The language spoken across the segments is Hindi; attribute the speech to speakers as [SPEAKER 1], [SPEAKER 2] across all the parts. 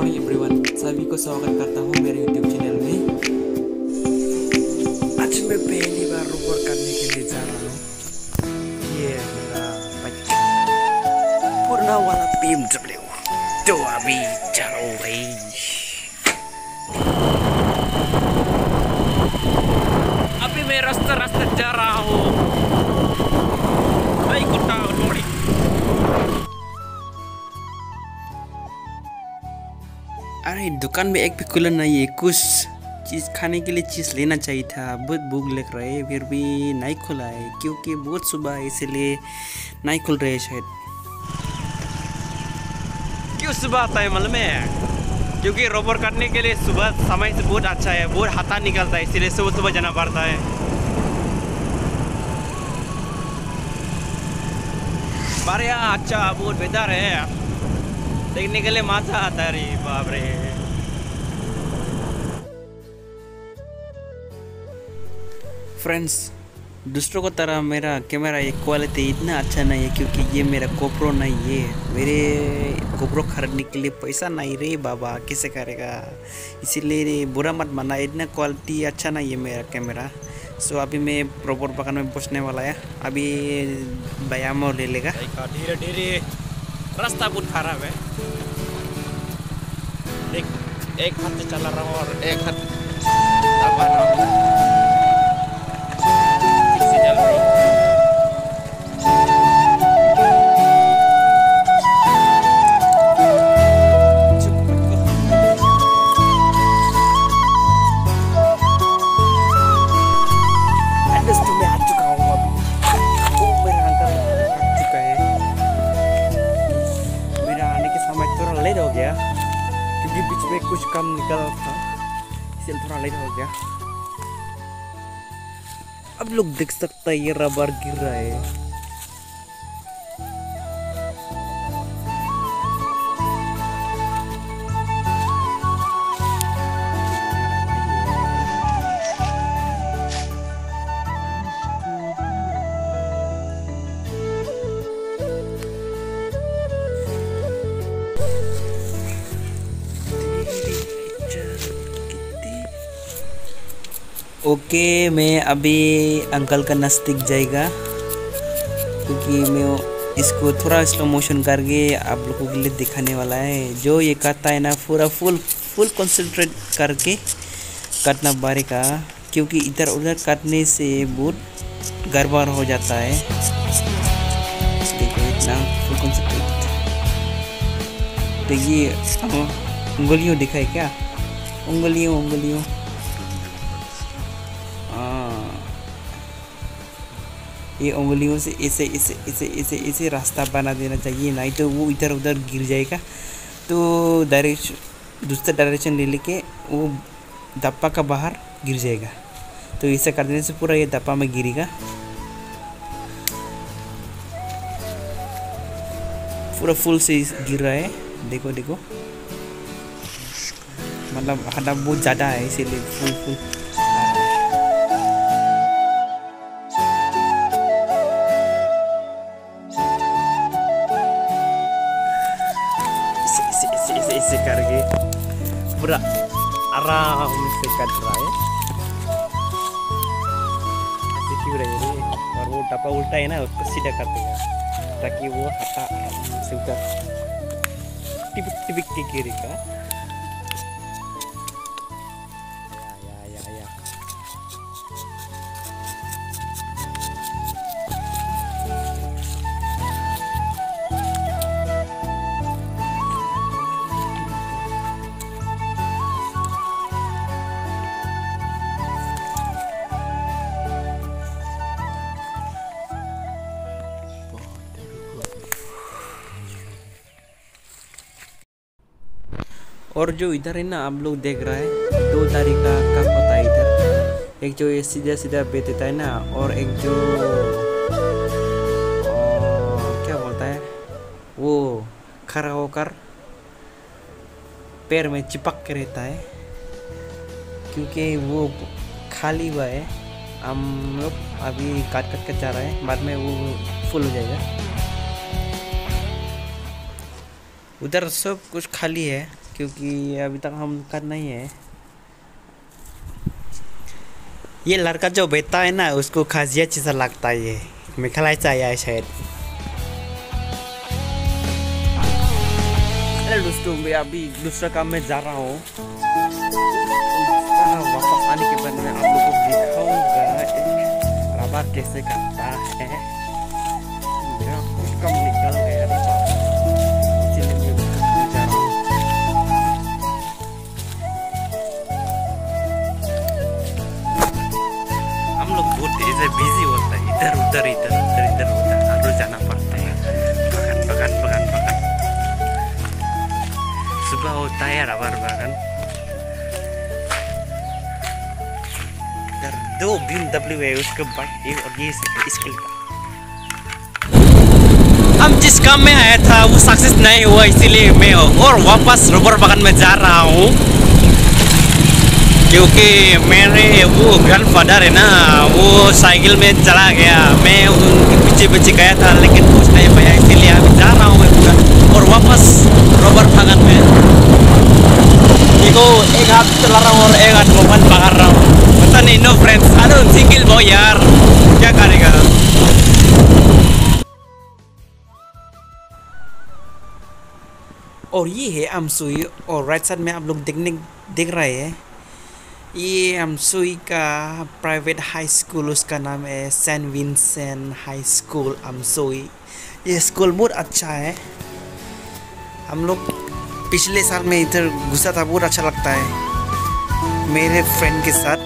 [SPEAKER 1] हाय एवरीवन, सभी को स्वागत करता हूँ मेरे यूट्यूब चैनल में। आज मैं पहली बार रोवर करने के लिए जा रहा हूँ। ये मेरा बाइक पुराना वाला BMW, तो अभी चलो भाई। अभी मैं रास्ते जा रहा हूँ। भाई कुत्ता लोड़ी। अरे दुकान में एक भी खुला नहीं है। कुछ चीज़ खाने के लिए चीज़ लेना चाहिए था। बहुत भूख लग रहा है, फिर भी नहीं खुला है क्योंकि बहुत सुबह है, इसलिए नहीं खुल रहे शायद। क्यों सुबह आता है मालूम है? क्योंकि रोबर काटने के लिए सुबह समय से बहुत अच्छा है, बहुत हाथा निकलता है, इसीलिए सुबह सुबह जाना पड़ता है। बढ़िया अच्छा बहुत बेहतर है, देखने के लिए मजा आता है। रे बाप रे। फ्रेंड्स, दूसरों को तरह मेरा कैमरा ये क्वालिटी इतना अच्छा नहीं है क्योंकि ये मेरा GoPro नहीं है। मेरे GoPro खरीदने के लिए पैसा नहीं रे बाबा, कैसे करेगा? इसीलिए बुरा मत मानना, इतना क्वालिटी अच्छा नहीं है मेरा कैमरा। सो अभी मैं रोबोट बगान में पहुँचने वाला है। अभी व्यायाम ले लेगा। धीरे धीरे, रास्ता बहुत खराब है। एक हाथ से चला रहा हूँ और एक हाथ दबा रहा हूँ। ठीक से चल रहा हूँ। में आ चुका हूँ अभी। मेरा अंकल आ चुका है। मेरा आने के समय थोड़ा लेट हो गया क्योंकि बीच में कुछ काम निकल था, इसलिए थोड़ा लेट हो गया। अब लोग देख सकते हैं ये रबर गिर रहा है। ओके, मैं अभी अंकल का नज़दीक जाएगा क्योंकि मैं इसको थोड़ा स्लो मोशन करके आप लोगों के लिए दिखाने वाला है। जो ये काटता है ना, पूरा फुल कंसंट्रेट करके काटना पड़ेगा क्योंकि इधर उधर काटने से बहुत गड़बड़ हो जाता है। देखो इतना फुल कंसंट्रेट। देखिए उंगलियों दिखाए क्या? उंगलियों ये उंगलियों से ऐसे रास्ता बना देना चाहिए, नहीं तो वो इधर उधर गिर जाएगा। तो दूसरा डायरेक्शन ले लेके वो दप्पा का बाहर गिर जाएगा। तो ऐसा कर देने से पूरा ये दप्पा में गिरेगा। पूरा फुल से गिर रहा है। देखो मतलब हटा बहुत ज़्यादा है, इसीलिए फुल ऐसे करके पूरा आराम से कट रहा है। ऐसे क्यों रहे रे? और वो डब्बा उल्टा है ना, उसको सीधा कर देगा ताकि वो हटा आराम से उधर टिपिक के गिरेगा। और जो इधर है ना, आप लोग देख रहा है, दो तरीका का होता है इधर। एक जो ये सीधा बेच देता है ना, और एक जो क्या बोलता है, वो खड़ा होकर पैर में चिपक के रहता है क्योंकि वो खाली हुआ है। हम लोग अभी काट के जा रहे हैं, बाद में वो फुल हो जाएगा। उधर सब कुछ खाली है क्योंकि अभी तक हम कर नहीं है। ये लड़का जो बैठा है ना उसको खासिया चीज़ लगता है, ये मिखलाई चाहिए शायद। अरे दोस्तों मैं अभी दूसरा काम में जा रहा हूँ, वापस आने के बाद मैं आप लोगों को दिखाऊंगा रबर कैसे करता है। मेरा कुछ कम निकल गया रबर, इसीलिए मैं उसको जा रहा हूँ। हम लोग बहुत ऐसे बिजी होता है, इधर उधर इधर उधर इधर उधर हर रोज जाना पड़ता है, बगान बगान बगान बगान। सुबह होता है रबर बागान, इधर 2 BMW है, उसके बाद ये और ये स्किल का। हम जिस काम में आया था वो सक्सेस नहीं हुआ, इसीलिए मैं और वापस रबर बागान में जा रहा हूँ। क्योंकि मेरे वो ग्रैंडफादर है ना, वो साइकिल में चला गया, मैं उनके पीछे पीछे गया था लेकिन कुछ नहीं पाया, इसीलिए अभी जा रहा हूँ मैं और वापस रबर बागान में। देखो एक हाथ चला रहा हूँ और एक हाथ मोबाइल पकड़ रहा हूँ, पता नहीं। No friends, I don't single boy यार, क्या करेगा। और ये है अमसुई, और राइट साइड में आप लोग देख रहे हैं, ये अमसुई का प्राइवेट हाई स्कूल, उसका नाम है सेंट विंसेंट हाई स्कूल अमसुई। ये स्कूल बहुत अच्छा है। हम लोग पिछले साल में इधर घुसा था, बहुत अच्छा लगता है मेरे फ्रेंड के साथ।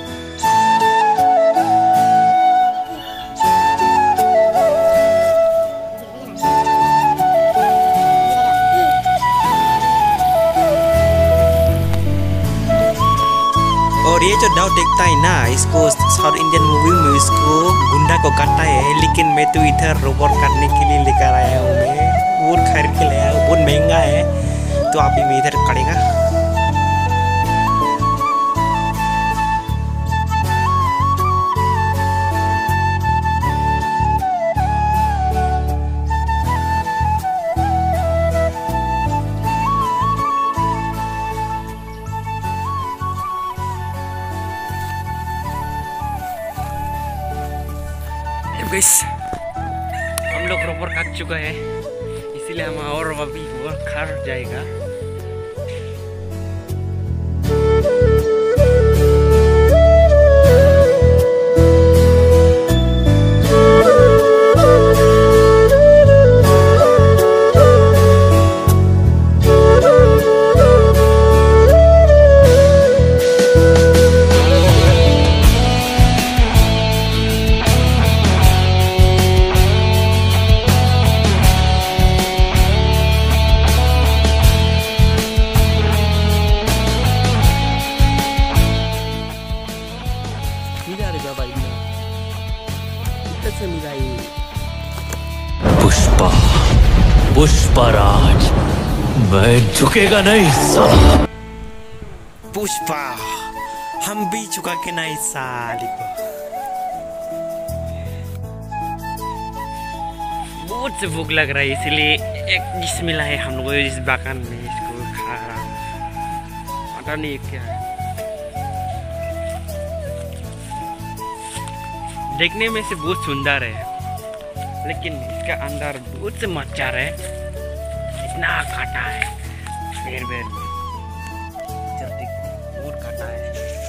[SPEAKER 1] और ये जो दाव देखता है ना, इसको साउथ इंडियन मूवी में इसको गुंडा को काटता है, लेकिन मैं तो इधर रोबोट काटने के लिए लेकर आया हूँ। मैं बहुत खरीद के लाया हूँ, बहुत महंगा है, तो अभी मैं इधर करेगा। हम लोग रबर काट चुका है, इसीलिए हम और अभी और खा जाएगा।
[SPEAKER 2] पुष्पा, पुष्पराज, मैं झुकेगा नहीं साला।
[SPEAKER 1] पुष्पा, हम भी झुका के नहीं साली को। बहुत से भूख लग रहा है, इसलिए एक डिश मिला है हम लोग इस बागान में, इसको खा रहा हूँ। पता नहीं क्या है, देखने में से बहुत सुंदर है, लेकिन इसका अंदर बहुत से मच्छर है, इतना काटा है पैर में, बहुत काटा है।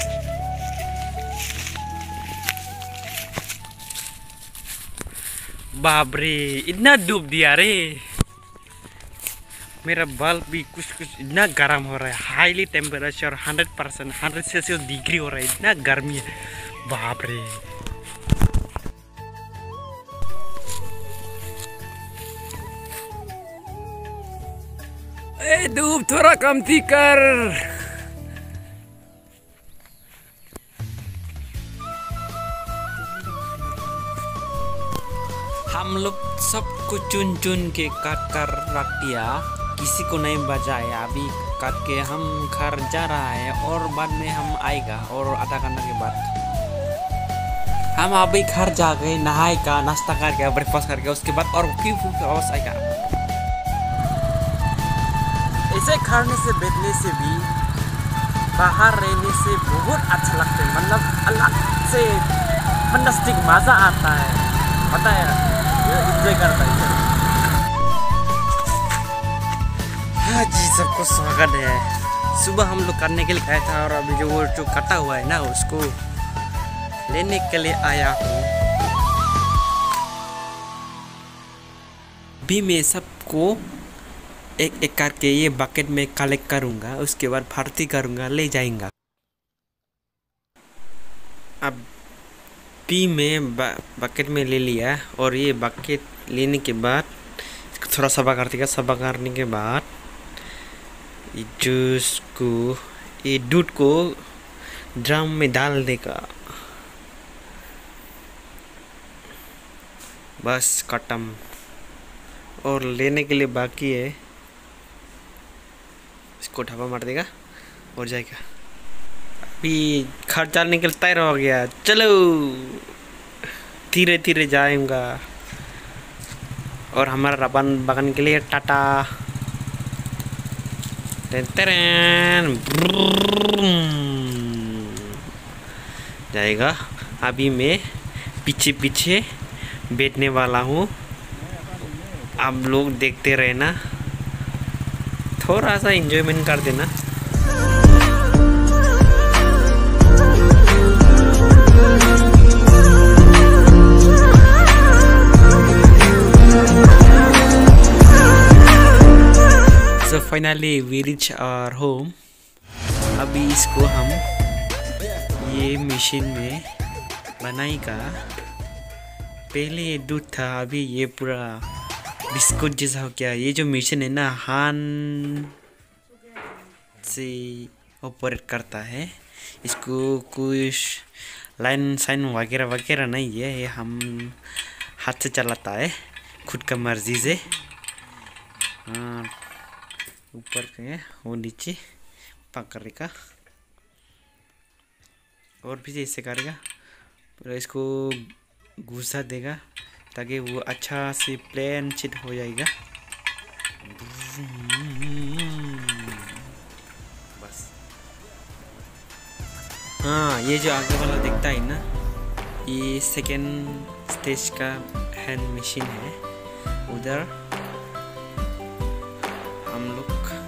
[SPEAKER 1] बाप रे, इतना डूब दिया रे, मेरा बाल भी कुछ कुछ इतना गर्म हो रहा है, हाईली टेम्परेचर 100% 100 सेल्सियस डिग्री हो रहा है, इतना गर्मी है, बाप रे। ए धूप थोड़ा कमती कर। हम लोग सबको चुन चुन के काट कर रख दिया, किसी को नहीं बजाया। अभी काट के हम घर जा रहा है और बाद में हम आएगा, और आधा घंटा के बाद हम अभी घर जा गए, नहाएगा, नाश्ता करके, ब्रेकफास्ट करके, उसके बाद और क्यों वापस आएगा। ऐसे खाने से बैठने से भी बाहर रहने से बहुत अच्छा लगता है, मतलब अलग से फंटास्टिक मज़ा आता है, पता है, एंजॉय करता है। हाँ जी, सबको स्वागत है। सुबह हम लोग करने के लिए आया था और अभी जो कटा हुआ है ना उसको लेने के लिए आया हूँ। अभी मैं सबको एक एक करके ये बकेट में कलेक्ट करूँगा, उसके बाद भर्ती करूँगा, ले जाएंगा। अब भी मैं बकेट में ले लिया और ये बकेट लेने के बाद थोड़ा सफा करने के बाद ये जूस को, ये दूध को ड्रम में डाल देगा, बस खत्म। और लेने के लिए बाकी है, इसको ढाबा मार देगा और जाएगा। अभी घर जाने के लिए तैयार हो गया, चलो धीरे धीरे जाएगा। और हमारा रबन बगन के लिए टाटा जाएगा। अभी मैं पीछे पीछे बैठने वाला हूँ, आप लोग देखते रहना, थोड़ा सा एंजॉयमेंट कर देना। So finally we reach our home। अभी इसको हम ये मशीन में बनाएगा। पहले ये दूध था, अभी ये पूरा बिस्कुट जैसा हो गया। ये जो मशीन है ना, हाथ से ऑपरेट करता है, इसको कुछ लाइन साइन वगैरह वगैरह नहीं है, ये हम हाथ से चलाता है खुद का मर्जी से। हाँ, ऊपर के वो नीचे पकड़ेगा और भी ऐसे करेगा, पूरा इसको घुसा देगा ताकि वो अच्छा से प्लेन चिट हो जाएगा। बस हाँ, ये जो आगे वाला दिखता है ना, ये सेकेंड स्टेज का हैंड मशीन है। उधर हम लोग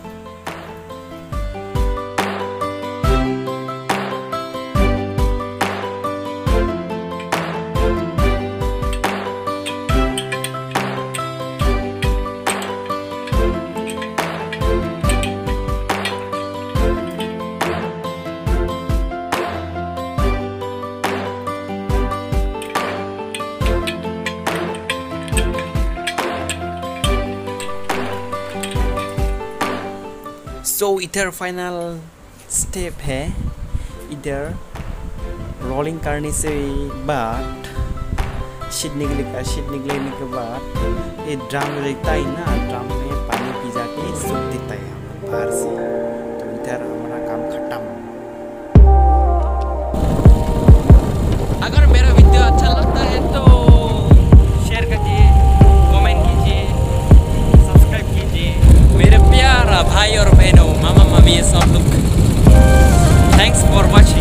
[SPEAKER 1] इधर फाइनल स्टेप है। इधर रोलिंग करने से बाद शीट निकलेगा, शीट निकलने के बाद ये ड्रम रहता है ना, ड्रम में पानी भिजा के सूख देता है हम बाहर से। तो इधर हमारा काम खत्म। अगर मेरा वीडियो अच्छा लगता है तो शेयर कीजिए, कमेंट कीजिए, सब्सक्राइब कीजिए। मेरे प्यारा भाई और बहनों, मामा मामी, ये सब लोग, थैंक्स फॉर वॉचिंग।